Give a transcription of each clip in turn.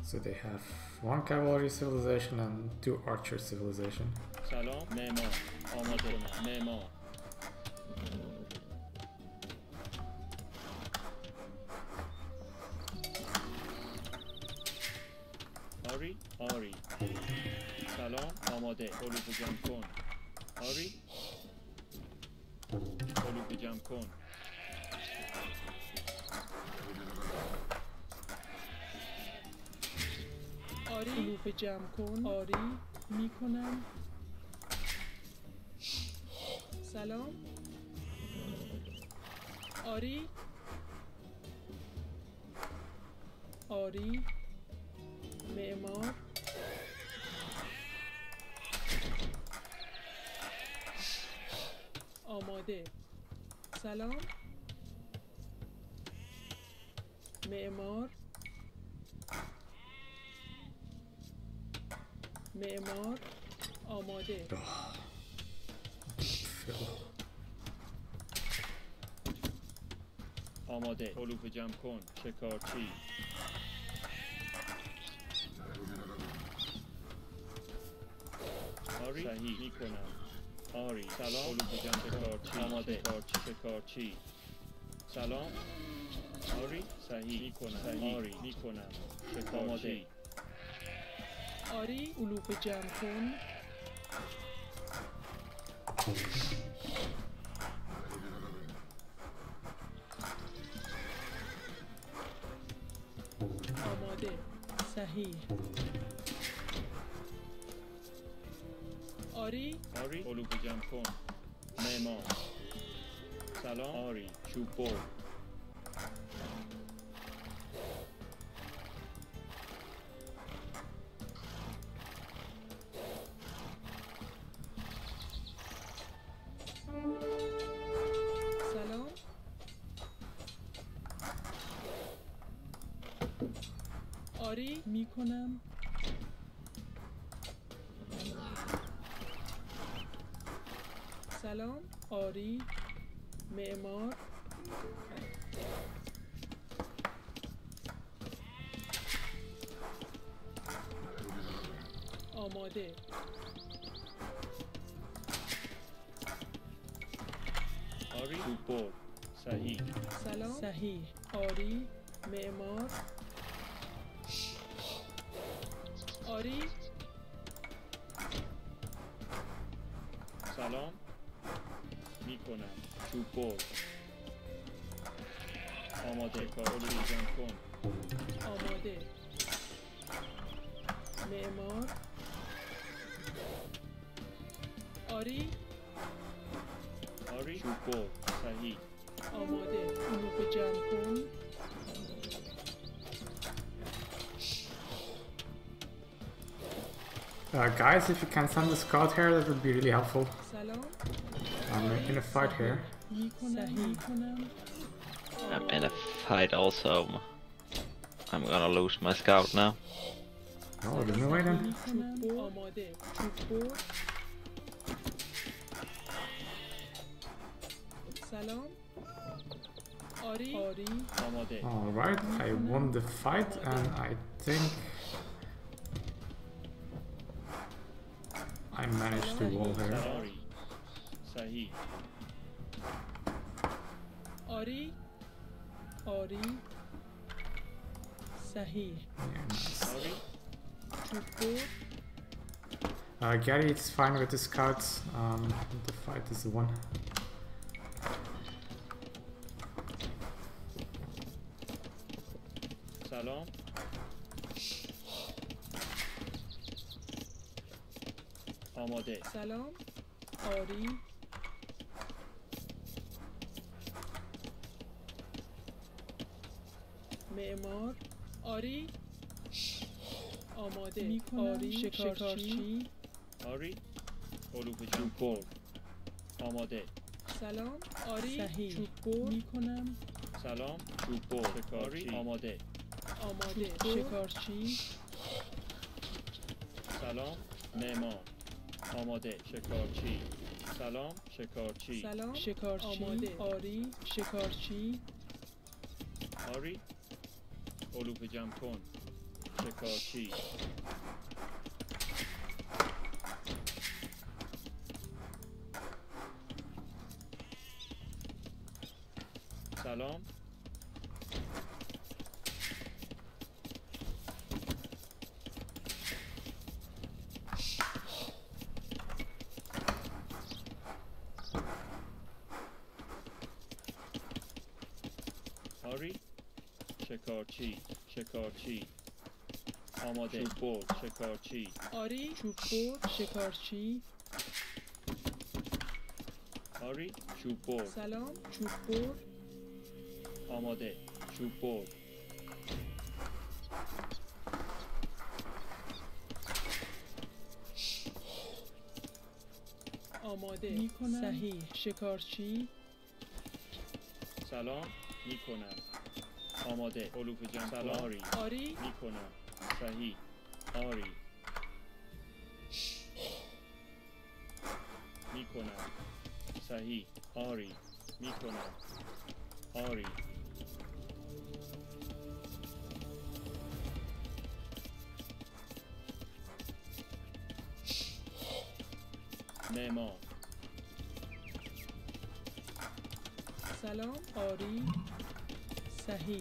So they have 1 cavalry civilization and 2 archer civilization. سلام معمار آماده معمار آری آری سلام آماده علوف جمع کن آری علوف جمع کن آری علوف جمع کن آری میکنم سلام آری آری معمار آماده سلام معمار معمار آماده آماده علوف جمع کن شکارچی آری صحیح میکنم آری سلام علوف جمع شکارچی آماده شکارچی سلام آری صحیح میکنم آری میکنم شکارچی آری علوف جمع کن آماده صحیح آری آری علوف جمع کن معمار سلام آری چوب برد سلام آری میکنم سلام آری معمار آماده آری چوب برد صحیح سلام صحیح آری معمار آری سلام میکنم چوب برد آماده کار علوف جمع کن آماده معمار آری آری چوب برد صحیح آماده علوف جمع کن Guys, if you can send the scout here, that would be really helpful. سلام I'm making a fight here. میکنم I'm in a fight also. I'm gonna lose my scout now. Oh, give me away then. چوب آماده چوب برد سلام آری آری آماده Alright, I won the fight and I think I managed to wall here. آری صحیح آری آری صحیح Yeah, nice. آری چوب برد Gary, it's fine with the scouts. The fight is won. سلام آماده سلام آری معمار آری آماده میکنم آری شکارچی آری علوف جمع برد آماده سلام آری صحیح چوب برد میکنم سلام چوب برد شکارچی آماده آماده شکارچی سلام معمار آماده شکارچی سلام شکارچی سلام شکارچی آماده آری شکارچی آری علوف جمع کن شکارچی سلام آری شکارچی شکارچی آماده چوب برد شکارچی آری چوب برد شکارچی آری چوب برد سلام چوب برد آماده چوب برد آماده میکنم صحیح شکارچی سلام میکنم آماده علوف جمع سلام آری آری میکنم صحیح آری میکنم صحیح آری میکنم آری معمار سلام آری صحیح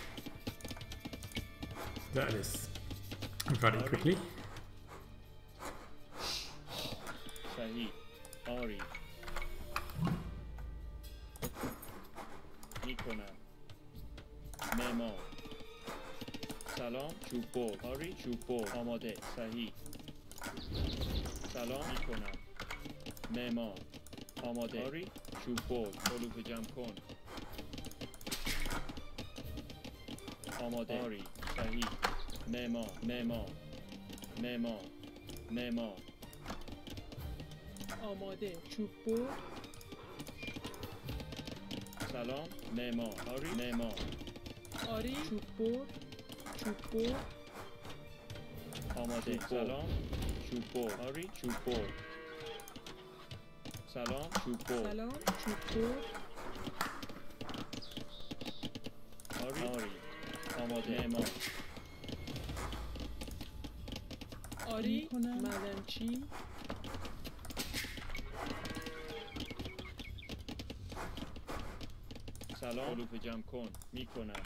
That is very quickly. صحیح آری میکنم معمار سلام چوب برد آری چوب برد آماده صحیح سلام میکنم معمار آماده آری چوب برد علوف جمع کن آماده آری صحیح معمار معمار معمار معمار آماده چوب برد سلام معمار آری معمار آری چوب برد چوب برد آماده سلام چوب برد آری چوب برد سلام چوب برد سلام چوب برد آری آری آماده معمار آری معدنچی سلام علوف جمع کن میکنم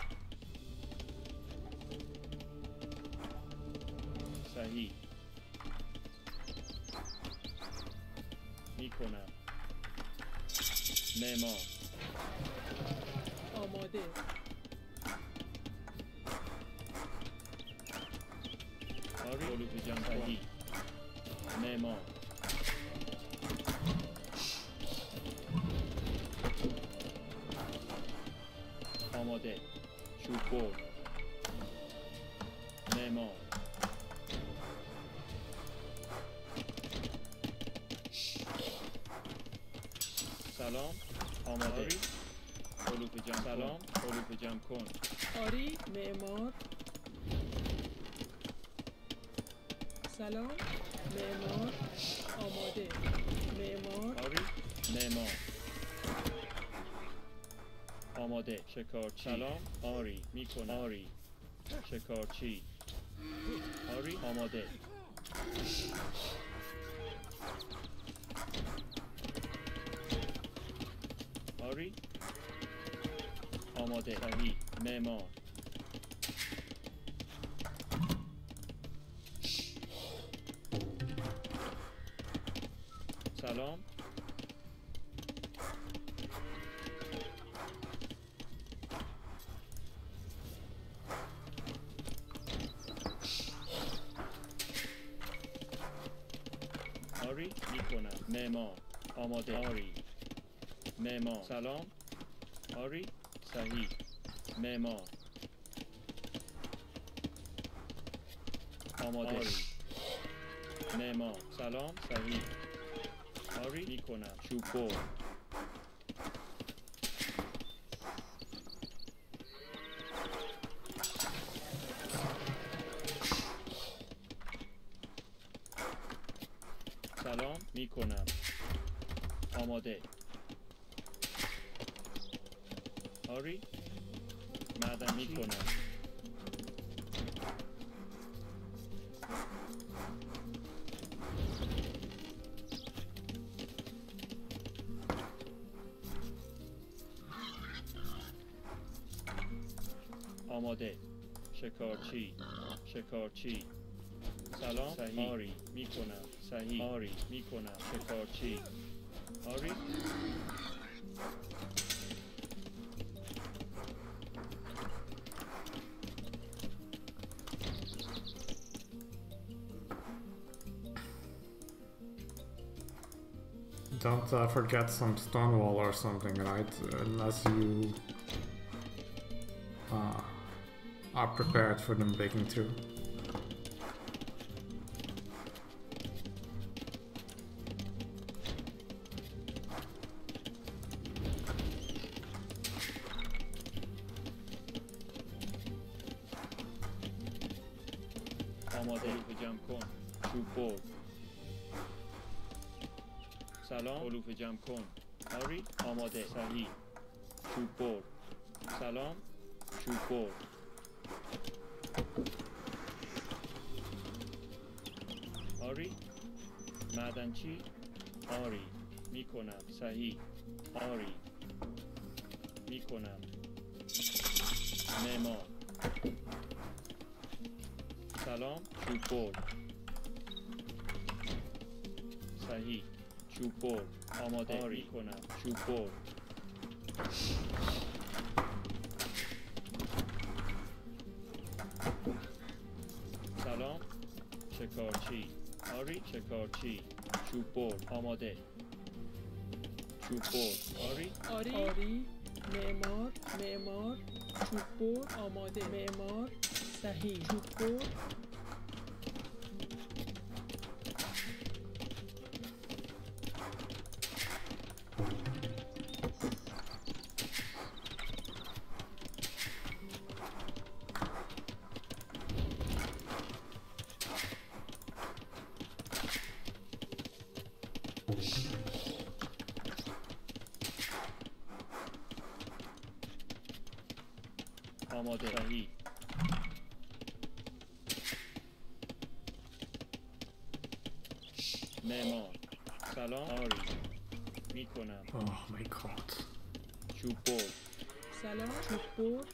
صحیح میکنم معمار آماده آری علوف جمع صحیح معمار آماده چوب برد معمار سلام آماده علوف جمع سلام علوف جمع کن آری معمار سلام معمار آماده معمار آری معمار آماده شکارچی سلام آری میکن آری شکارچی آری آماده آری آماده صحیح معمار سلام آری میکنم معمار آماده آری معمار سلام آری صحیح معمار آماده آری معمار سلام صحیح آری میکنم چوب برد سلام میکنم آماده آری معدن میکنم آماده. شکارچی. شکارچی. سلام. صحیح. آری میکنم. صحیح. آری میکنم. شکارچی. آری. Don't forget some stone wall or something, right? Unless you are prepared for them breaking through. آماده. علوف جمع کن. چوب برد. سلام. علوف جمع کن. آری. آماده. صحیح. چوب برد. سلام. چوب برد. آری. معدنچی. آری میکنم. صحیح. آری میکنم. معمار. سلام. چوب برد. صحیح. چوب برد. آماده. آری کنم. چوب برد. سلام. شکارچی. آری. شکارچی. چوب برد. آماده. چوب برد. آری. آری معمار معمار چوب برد آماده معمار صحیح چوب برد آماده. صحیح. معمار. سلام. آری میکنم. Oh my god. چوب برد. سلام چوب برد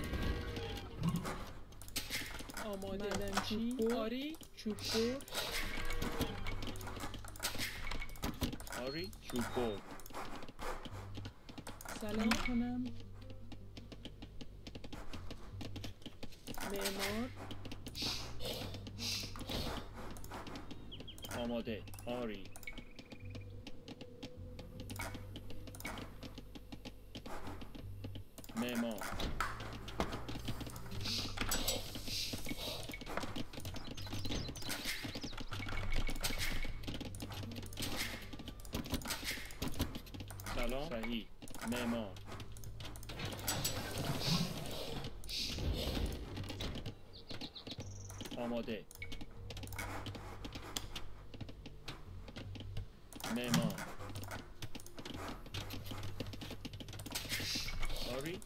آماده معدنچی آری چوب برد آری. چوب برد. سلام کنم معمار آماده. آری. معمار. سلام. صحیح. معمار. آماده. معمار. آری.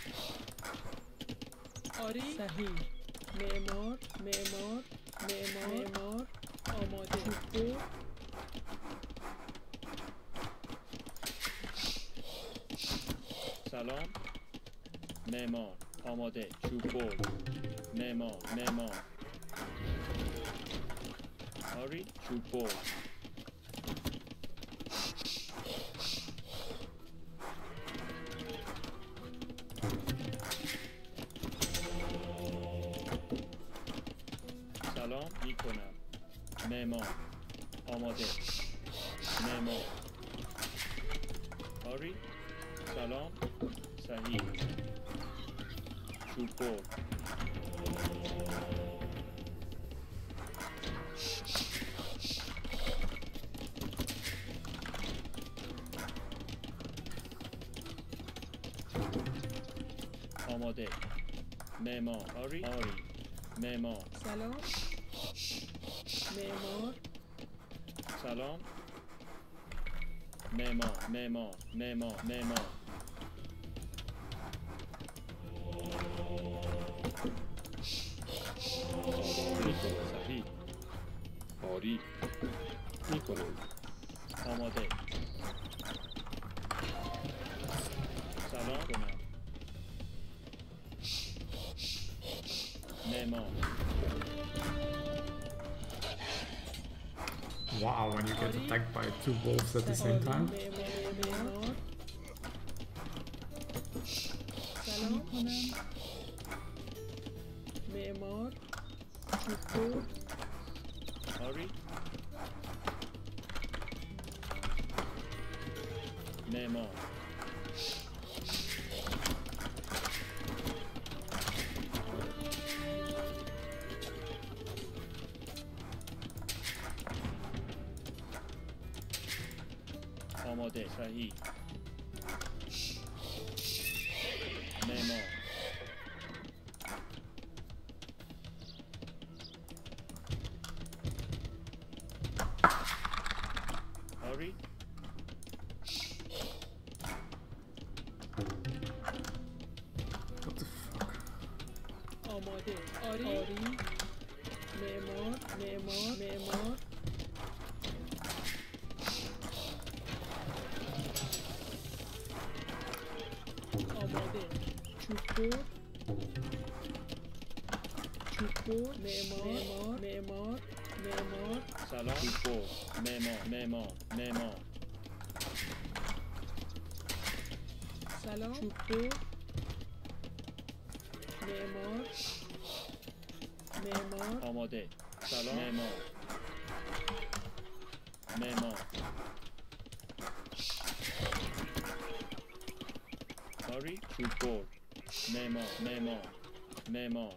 آری صحیح معمار معمار معمار معمار آماده چوب برد سلام. معمار. آماده. چوب برد. معمار. معمار. آری. چوب برد. سلام میکنم. معمار. آماده. معمار. آری. سلام. صحیح. چوب برد. آماده. معمار. آری. آری. معمار. سلام معمار سلام. معمار. معمار. معمار. معمار. صحیح. آری میکنم. آماده. سلام کنم. معمار Wow, when you get attacked by 2 wolves at the same time. معمار سلام کنم معمار چوب‌بر آری معمار آماده صحیح معمار آری What the fuck? آماده آری معمار آماده چوب‌بر معمار سلام چوب‌بر معمار سلام چوب‌بر معمار آماده سلام معمار آری چوب‌بر معمار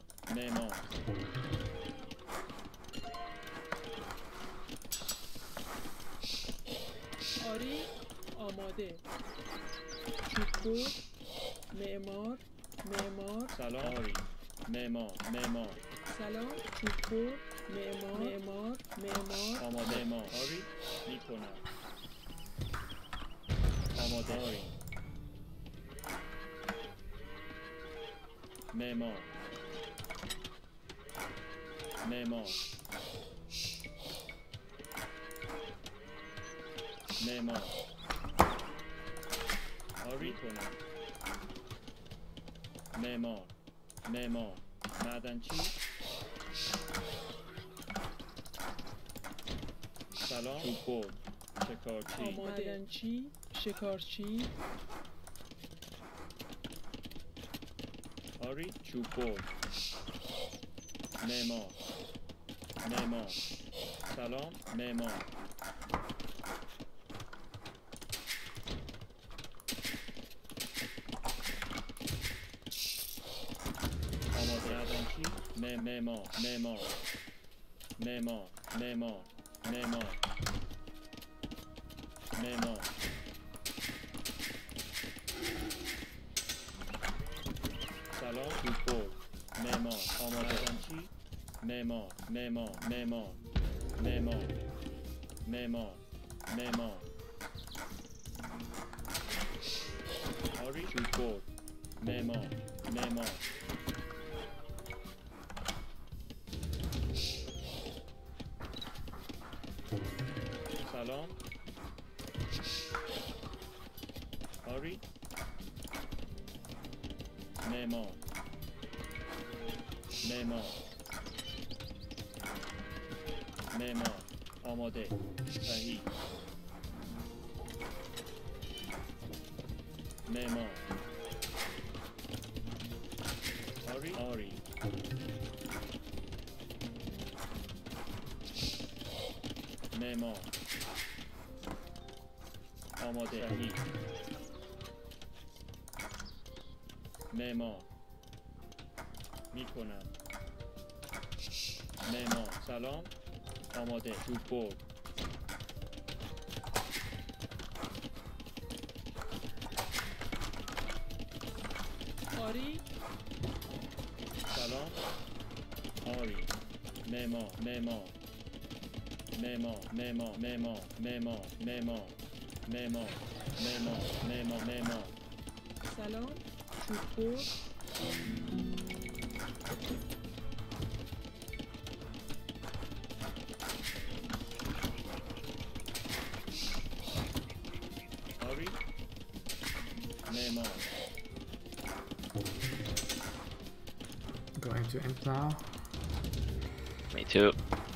آری آماده چوب‌بر معمار سلام آری معمار سلام چوب‌بر معمار آماده آری میکنم آماده آری معمار آری کنم معمار معدنچی سلام چوب‌بر شکارچی معدنچی شکارچی آری چوب‌بر معمار سلام معمار آماده معدنچی معمار سلام چوب‌بر معمار آماده معدنچی معمار آری چوب‌بر معمار سلام آری معمار آماده صحیح معمار آری معمار آماده صحیح معمار میکنم معمار سلام آماده چوب‌بر آری سلام آری معمار سلام چوب‌بر آری معمار Going to end now. Me too.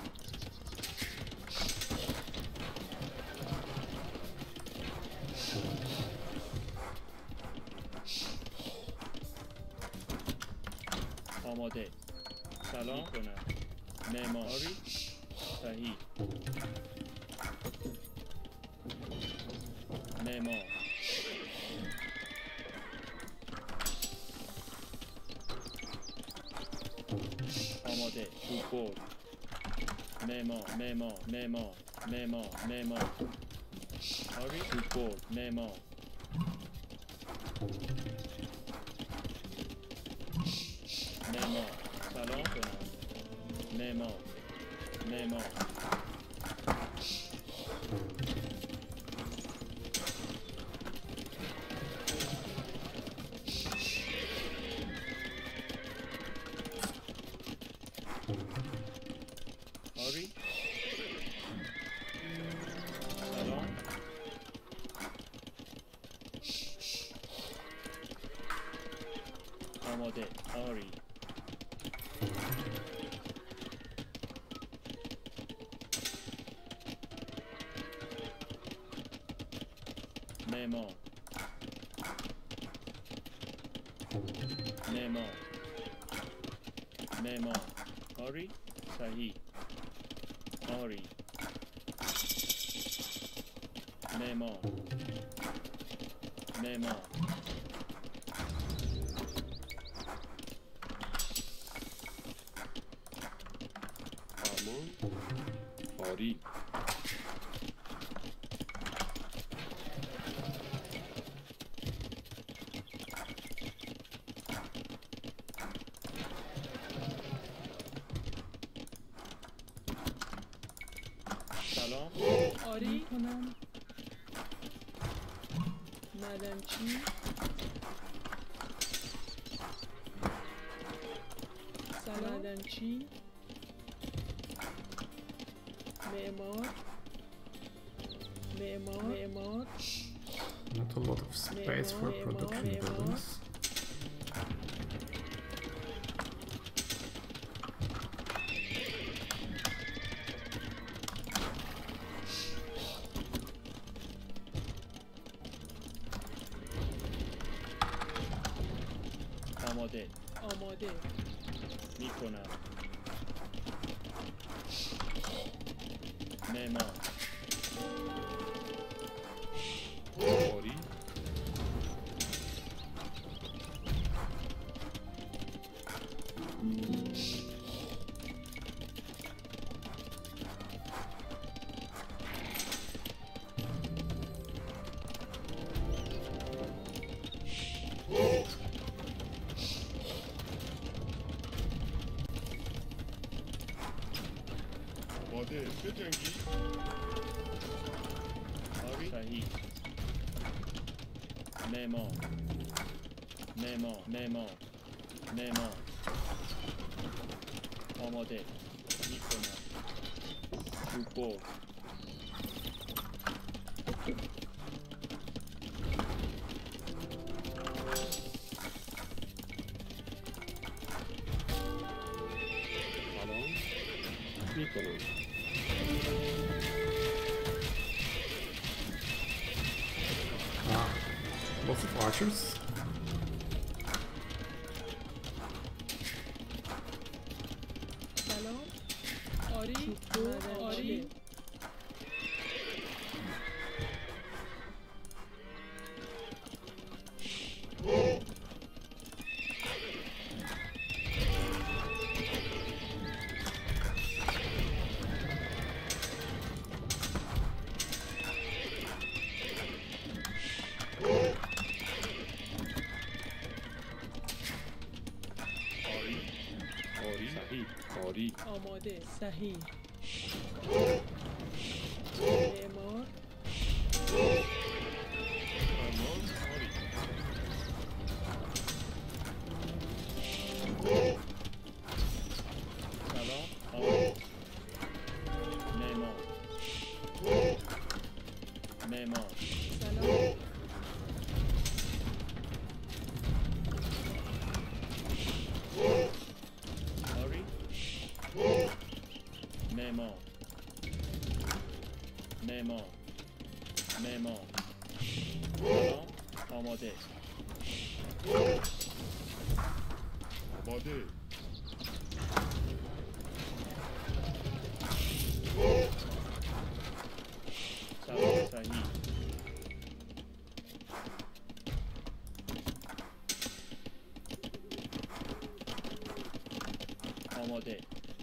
آماده. سلام کنم. معماری. صحیح. معمار. آماده. توپ برد. معمار. آری توپ برد. معمار. سلام کنم. معمار. آری سلام. آماده. آری معمار. آری صحیح. آری معمار. آرمان. آری. سلام. آری کنم. معدنچی. سلام. معدنچی. معمار. Not a lot of space for production buildings. آماده. میکنم. معمار. آری. آماده. بجنگی. آری صحیح. معمار. آماده. میکنم. توپ برد. سلام. میکنم. Lots of archers. سلام. آری. آری. آری. صحیح. آری. آماده. صحیح. معمار. آرمان. آری سلام. آری معمار. سلام. معمار معمار معمار سلام آماده آماده سلام صحیح آماده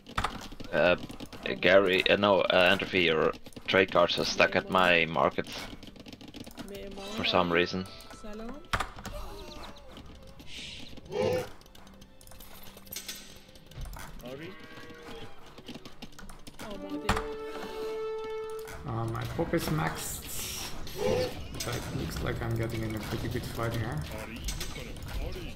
Gary, no, Entropy, your trade cards are stuck at my market معمار for some reason. سلام آری آماده My pop is maxed. But it looks like I'm getting in a pretty good fight here. آری میکنم آری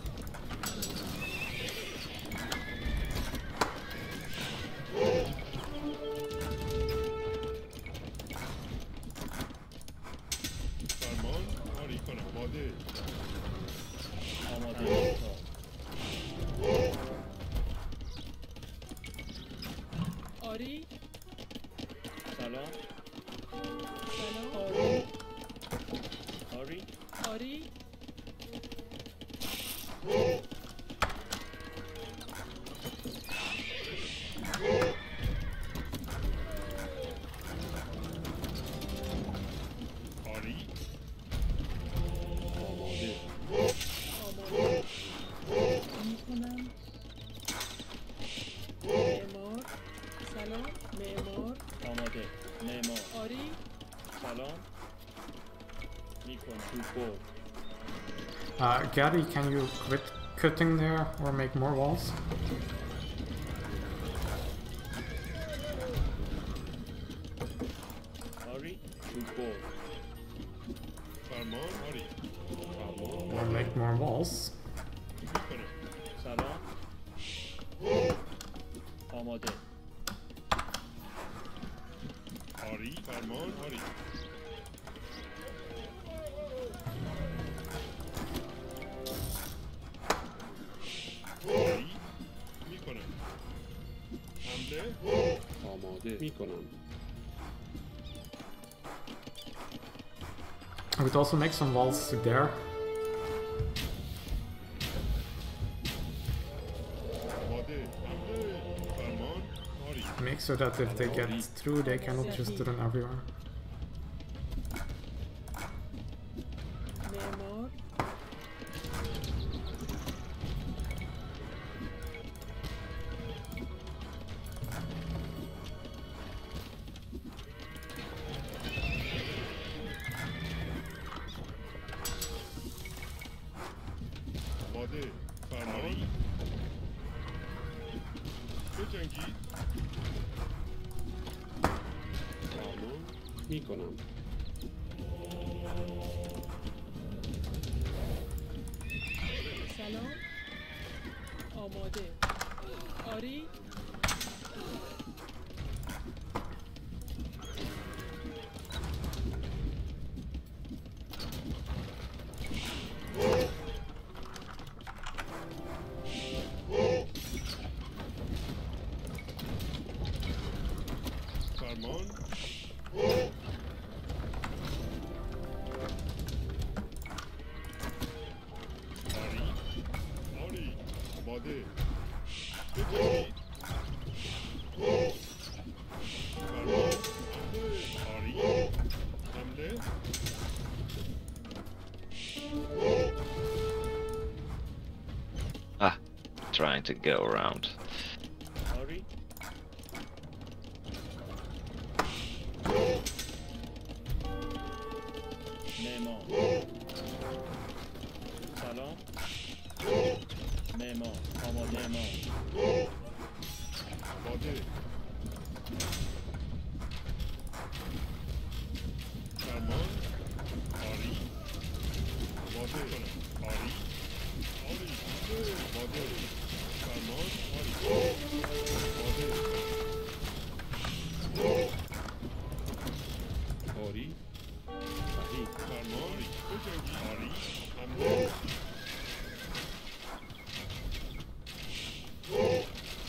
فرمان آری کنم آماده آماده آری سلام سلام آری آری آری آری آماده آماده میکنم معمار سلام معمار آماده معمار آری سلام میکنم تو برد Gary, can you quit cutting there or make more walls? آری تو برد فرمان آری فرمان Or make more walls? میکنم سلام آماده آری فرمان آری آری میکنم حمله آماده میکنم I would also make some walls to there. آماده حمله فرمان آری Make so that if they get through, they cannot just run everywhere. معمار آماده فرمان بجنگید فرمان میکنم سلام آماده آری فرمان آری آری آماده بجنگید فرمان حمله آری حمله Ah, trying to go around. آری معمار سلام معمار آماده معمار آماده فرمان آری آماده کنم آری آری آماده فرمان آری آماده آری صحیح فرمان بجنگید آری حمله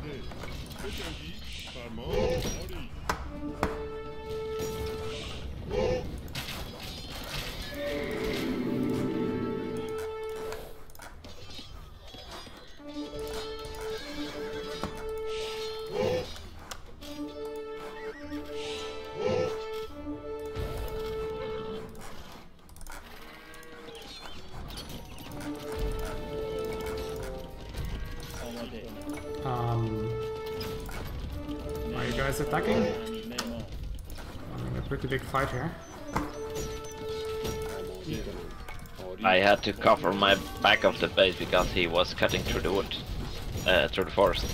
آماده بجنگید فرمان آری آماده Are you guys attacking? معمار I'm in a pretty big fight here. I had to cover my back of the base because he was cutting through the wood, through the forest.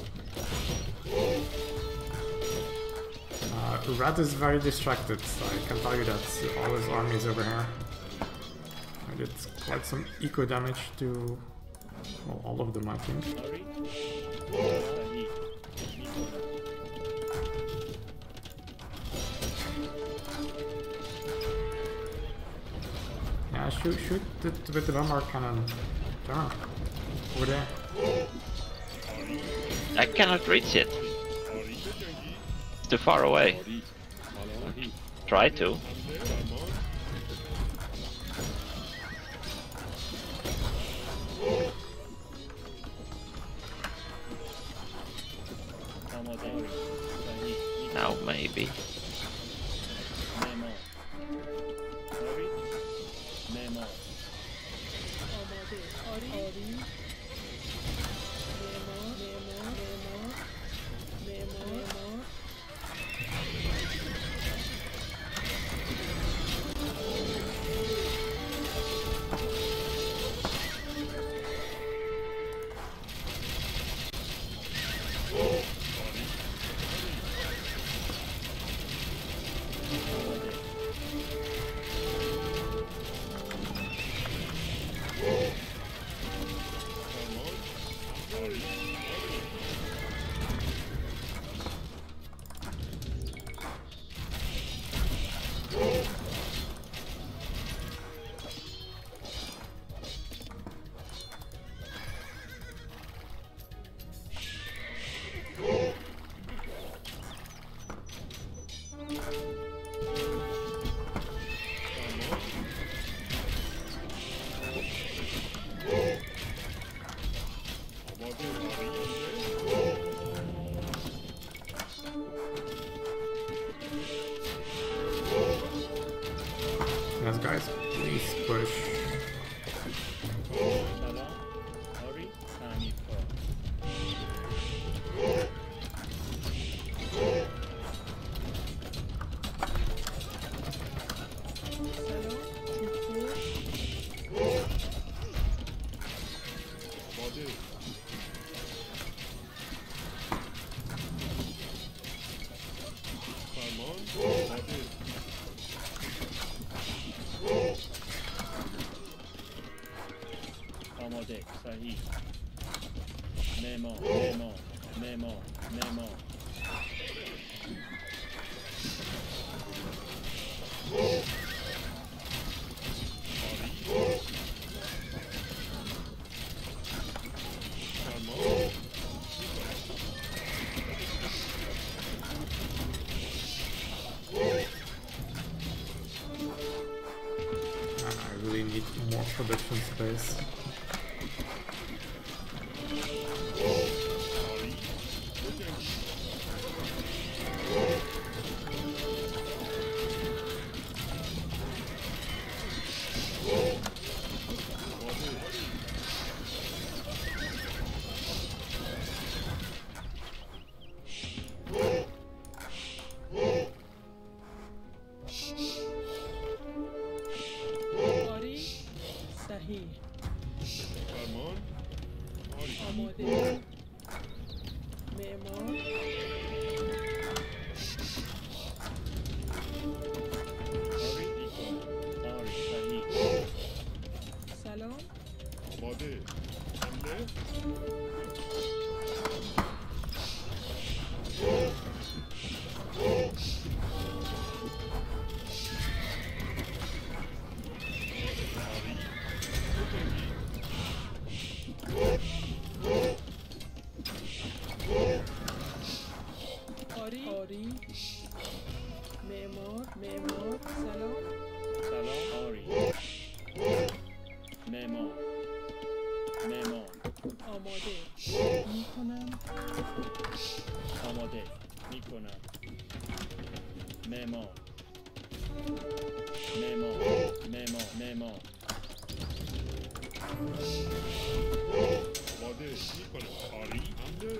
Red is very distracted, I can tell you that. All his army is over here. I did quite some eco damage to, well, all of them, I think. آری صحیح میکنم Yeah, shoot it with the bombard cannon. Turn over there. I cannot reach it. آری بجنگید It's too far away. آری آری Try to. حمله فرمان آماده صحیح Now maybe. معمار آری معمار آماده آری آری معمار معمار معمار معمار Yes, guys, please push. سلام آری تعمیرکار سلام چطور آماده فرمان آماده آماده صحیح معمار معمار معمار معمار فرمان I really need more production space. آری صحیح فرمان آری آماده معمار آری دیکار آری صحیح سلام آماده حمله آماده میکنم. معمار معمار آماده میکنم. آری حمله.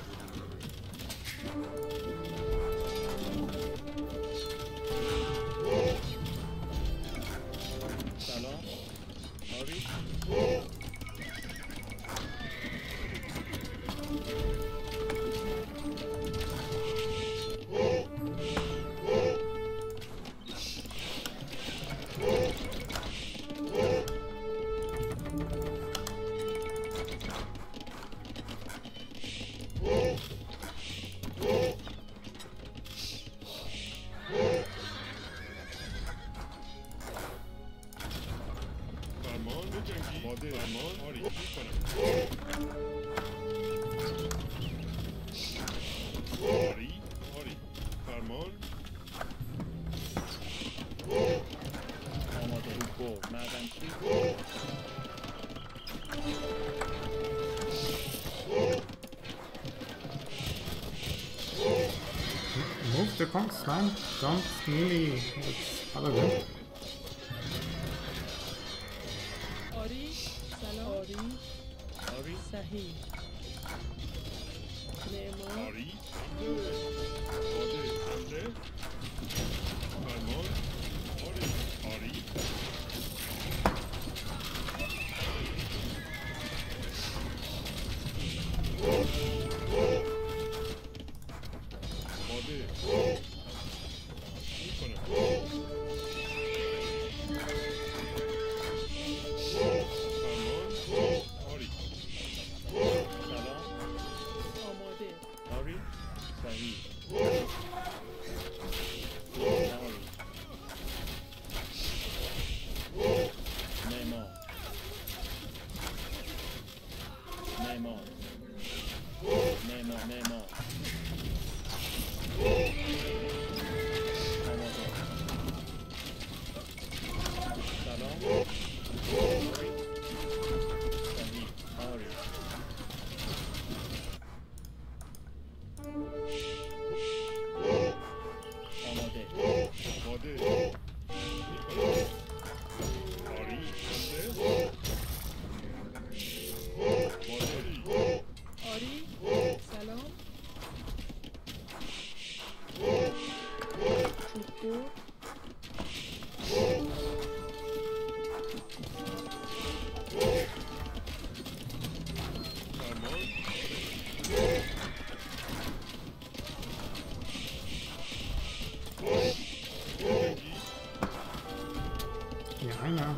سلام آری فرمان بجنگی. آماده. فرمان آری میکنم. آری فرمان. آماده برد معدنچی Move the conks, man. Don't melee with paladin. آری سلام آری آری صحیح معمار آری حمله. آماده حمله. فرمان آری آماده میکنم. فرمان آری سلام آماده آری صحیح آری معمار آماده سلام آری صحیح آری آماده آماده میکنم. آری حمله. آماده آری سلام چوب‌بر فرمان بجنگی. Yeah.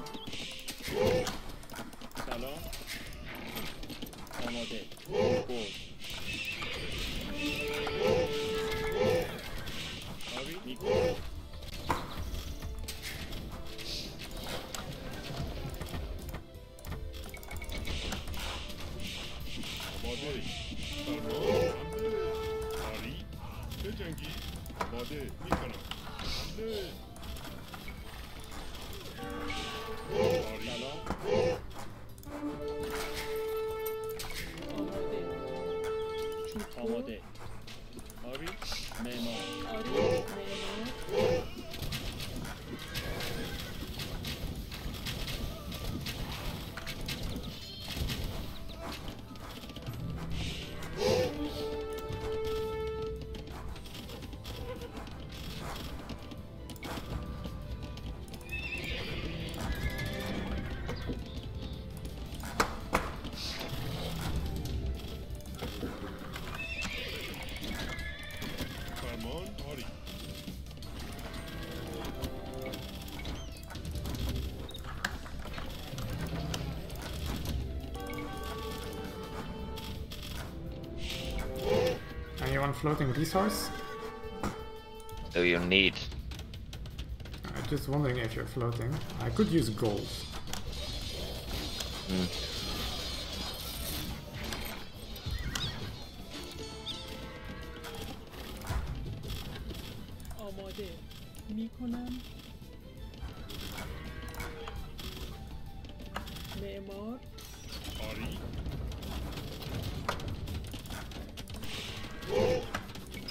سلام آماده برد آری میکنم آماده فرمان حمله. آری بجنگی. آماده میکنم. حمله. آری سلام آماده چوب‌بر آماده آری معمار آری معمار فرمان آری Anyone floating resource? Do you need? I'm just wondering if you're floating. I could use gold. آماده میکنم معمار آری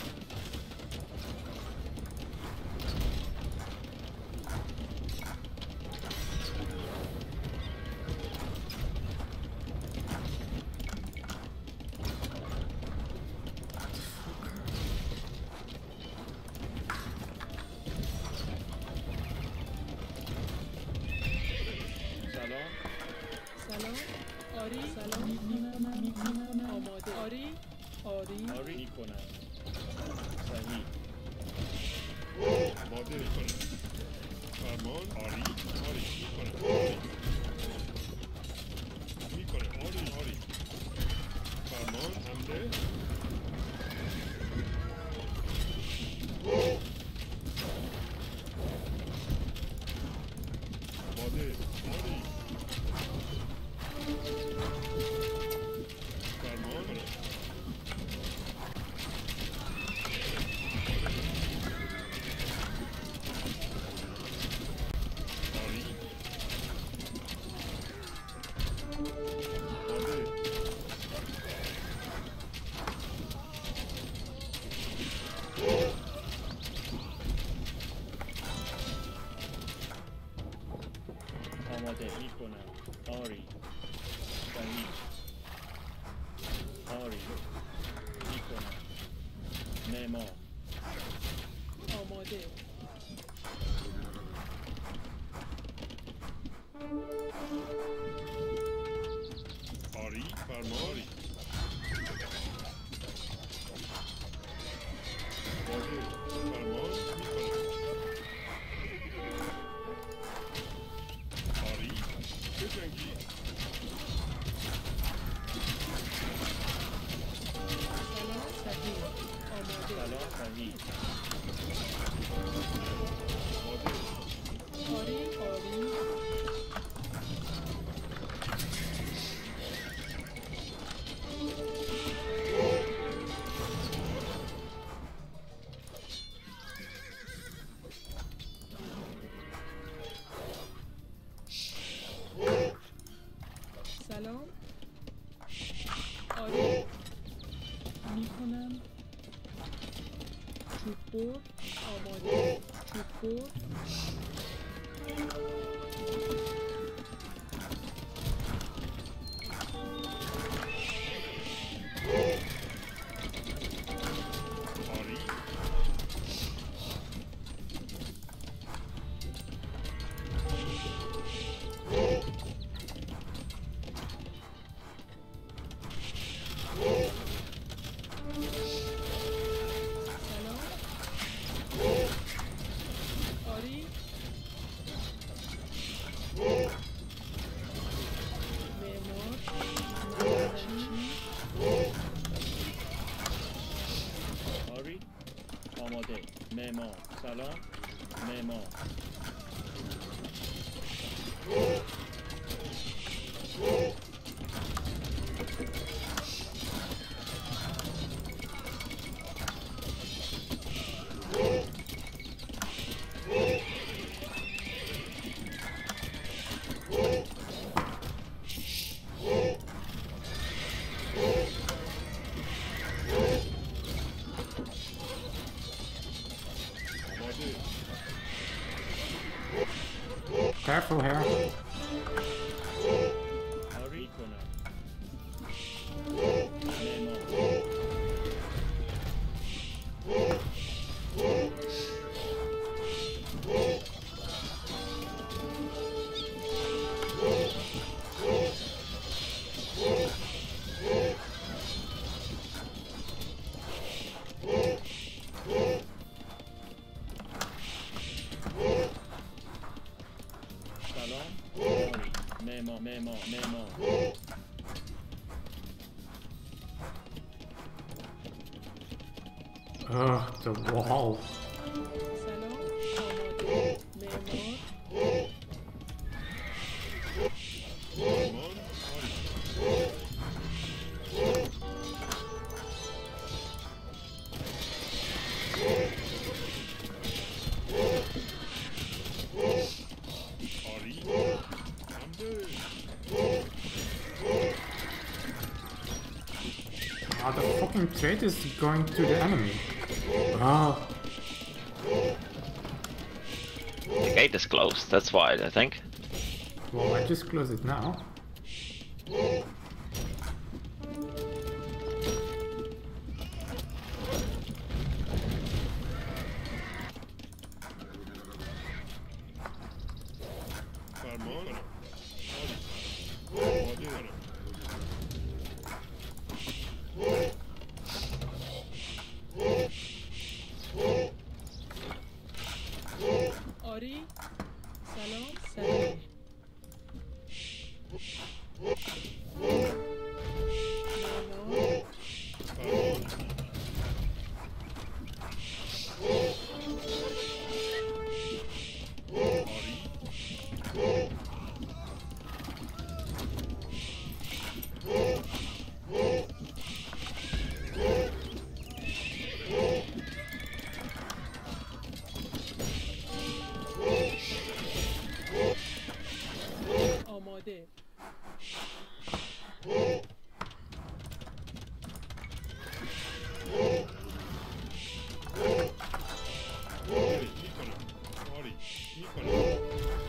سلام سلام آری سلام میکنم آماده آری آری میکنم صحیح آماده میکنم فرمان آری میکنم آری فرمان حمله آماده آری فرمان آری آماده میکنم آری صحیح آری میکنم معمار آماده آری فرمان آماده فرمان میکنم آری بجنگی سلام صحیح آماده سلام صحیح آری سلام آری میکنم چوب برد آماده چوب برد آری سلام آری معمار نقاشی آری آماده معمار سلام معمار Careful here. آری کنم معمار سلام آری معمار Ugh, the wall. سلام آماده معمار فرمان آری آری حمله Ah, the fucking trade is going to the enemy. Ah, The gate is closed, that's why, I think. well, I just close it now. فرمان آماده. میکنم آری میکنم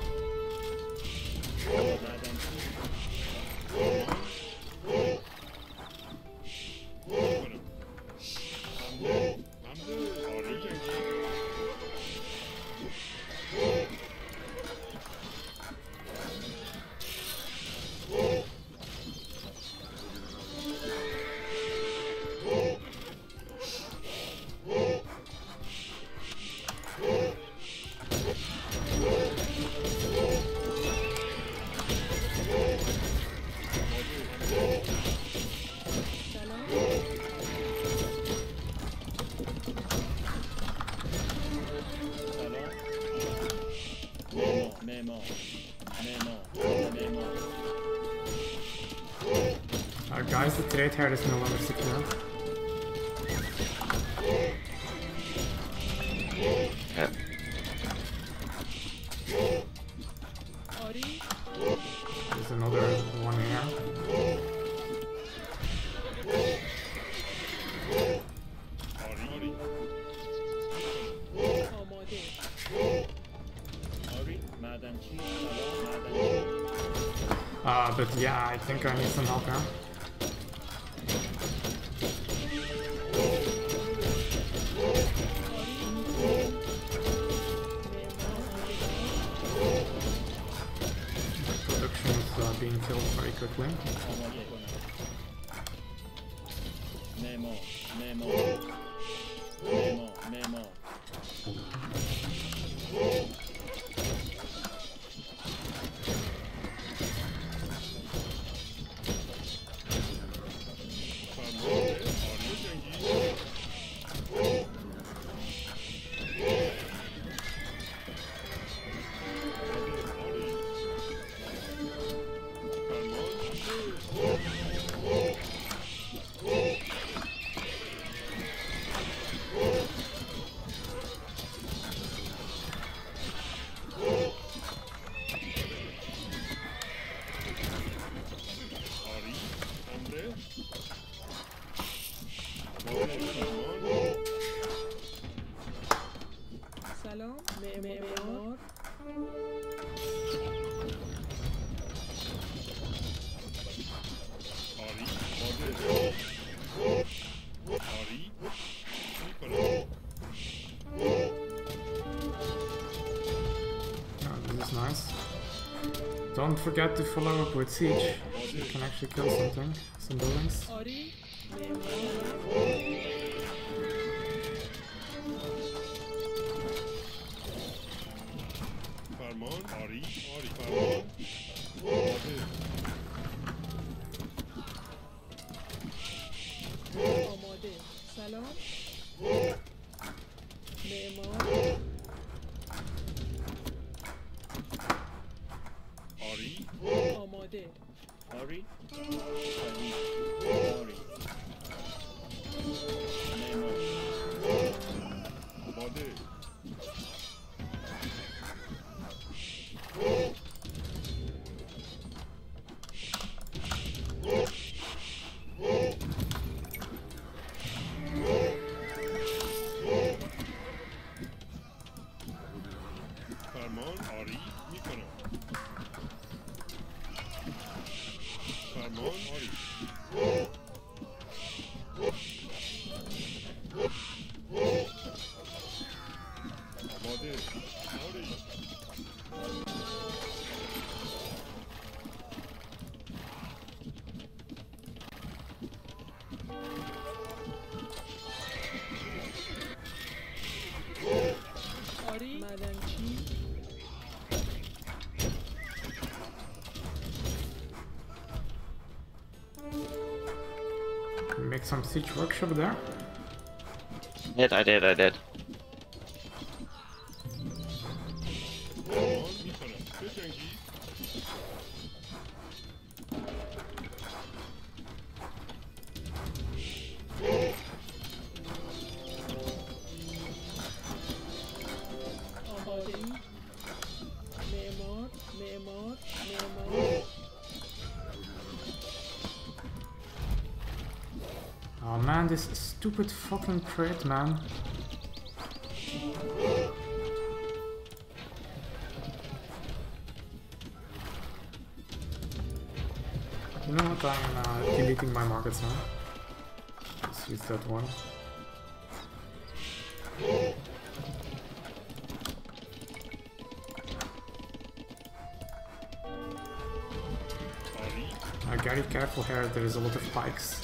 Guys, the trade here is no longer secure. Yep. آری There's another one here. آماده. آری معدنچی سلام معدنچی But yeah, I think I need some help here. Production is being killed very quickly. آماده معمار معمار معمار معمار سلام معمار This is nice. Don't forget to follow up with siege. You can actually kill something, some buildings. آری معمار فرمان آری آری فرمان آماده. سلام معمار آری آماده. آری صحیح آری معمار آماده فرمان آری میکنم فرمان آری آماده آری آری معدنچی Make some siege workshop there. I did. فرمان میکنم بجنگی آماده. معمار معمار معمار stand this stupid fucking crate, man. You know what, I'm deleting my markets now. Let's use that one. Gotta be careful here, there is a lot of pikes.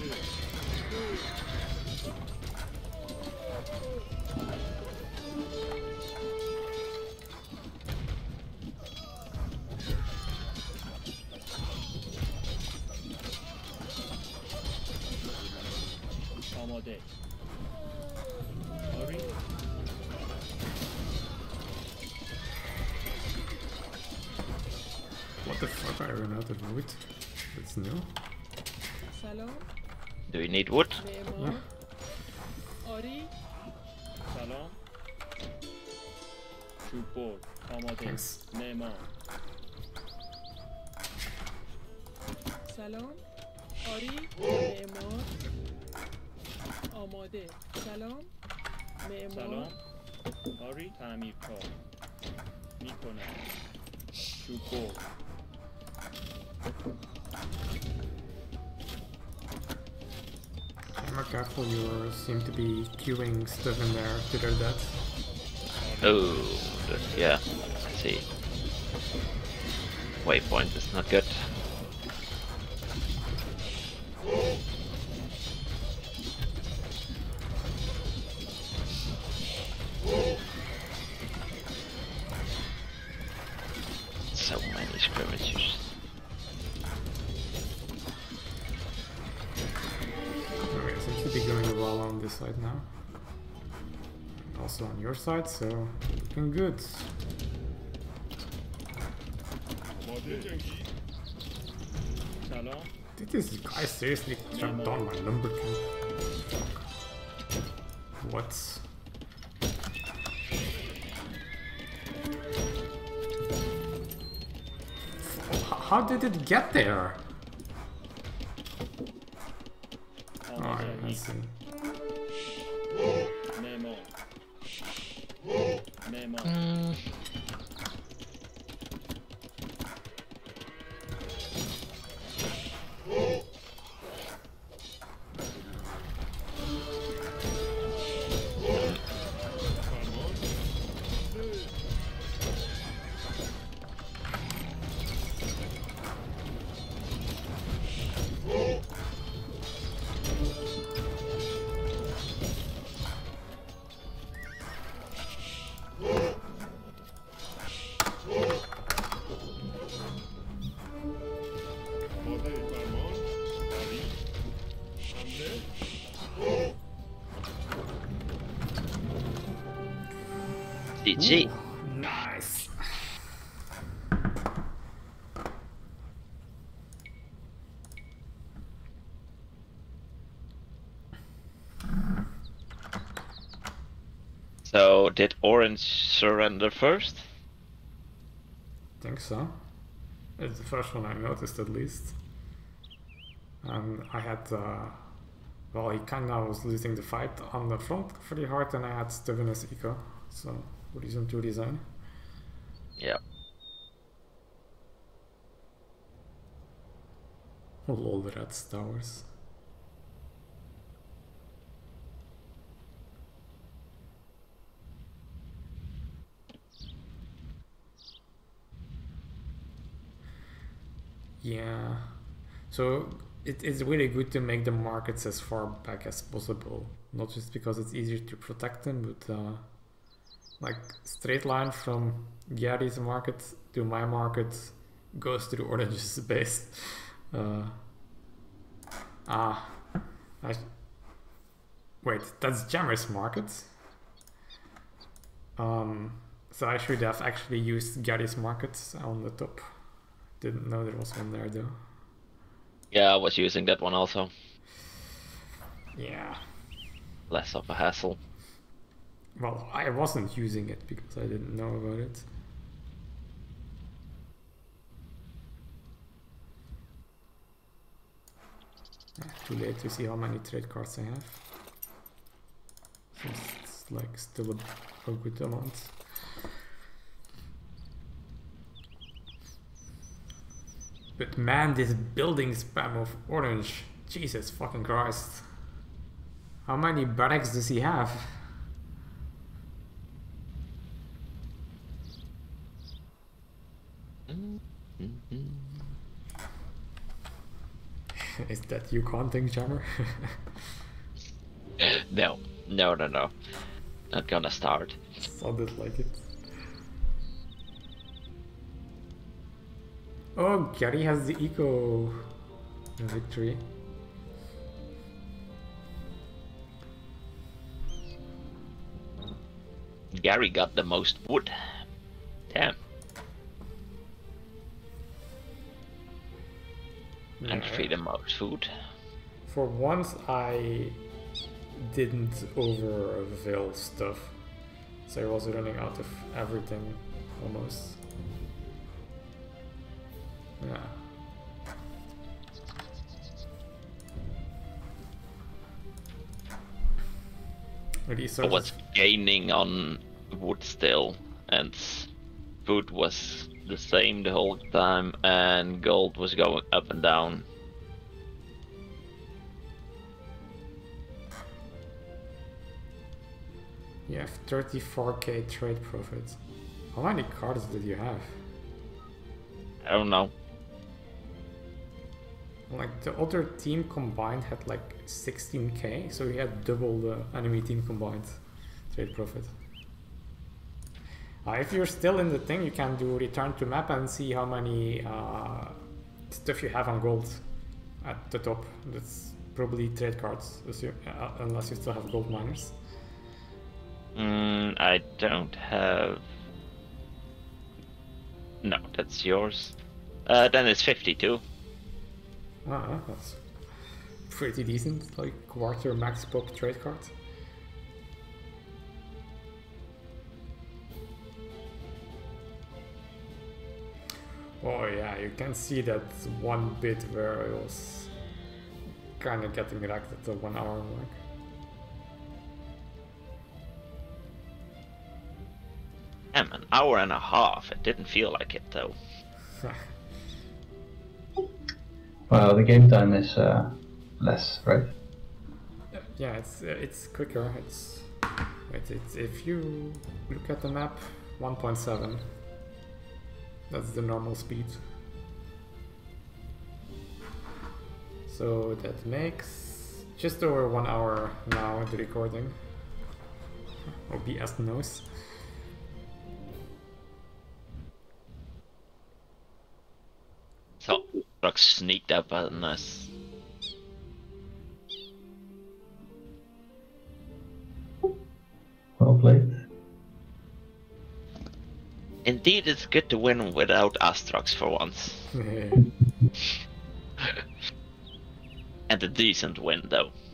آماده. آری. What the fuck, I ran out of wood. That's new. سلام. Do you need wood? معمار. آری. سلام. چوب بر. آماده. Thanks. معمار. سلام. آری. معمار. آماده. سلام. معمار. سلام. آری تعمیرکار. میکنم. چوب بر. Be more careful, you seem to be queuing stuff in there to their death. Oh, yeah, I see. Waypoint is not good. So many skirmishes. Okay, seems to be going well on this side now. Also on your side, so looking good. سلام. Did this guy seriously jump down my lumber camp? What? How did it get there? Alright, let's see. معمار. معمار. GG. Nice. So, did Orange surrender first? Think so. It's the first one I noticed at least. And I had, well, he kinda was losing the fight on the front pretty hard, and I had Stevenus Eco, so reason to resign. Yeah. Lol, the red towers. Yeah, so it's really good to make the markets as far back as possible, not just because it's easier to protect them, but like straight line from Gary's market to my market goes through Orange's base. Wait, that's Jammer's market. So I should have actually used Gary's market on the top. Didn't know there was one there though. Yeah, I was using that one also. Yeah. Less of a hassle. Well, I wasn't using it because I didn't know about it. Too late to see how many trade cards I have. Since it's like still a good amount. But man, this building spam of orange. Jesus fucking Christ. How many barracks does he have? Is that you counting, Jammer? No. Not gonna start. Sounded like it. Oh, Gary has the eco victory. Gary got the most wood. Damn. And feed the most food. For once, I didn't overfill stuff, so I was running out of everything almost. Yeah. I was gaining on wood still, and food was the same the whole time, and gold was going up and down. You have 34k trade profit. How many cards did you have? I don't know. Like the other team combined had like 16k, so we had double the enemy team combined trade profit. If you're still in the thing, you can do return to map and see how many stuff you have on gold at the top. That's probably trade cards, unless you still have gold miners. I don't have... No, that's yours. Then it's 52. That's pretty decent, like quarter max pop trade card. Oh yeah, you can see that one bit where I was kind of getting wrecked at the 1 hour mark. Damn, an hour and a half. It didn't feel like it though. Well, the game time is less, right? Yeah, it's quicker. It's if you look at the map, 1.7. That's the normal speed. So that makes just over 1 hour now the recording. OBS knows. So, Rock sneaked up on us. Well played. Indeed, it's good to win without Astrox for once. And a decent win, though.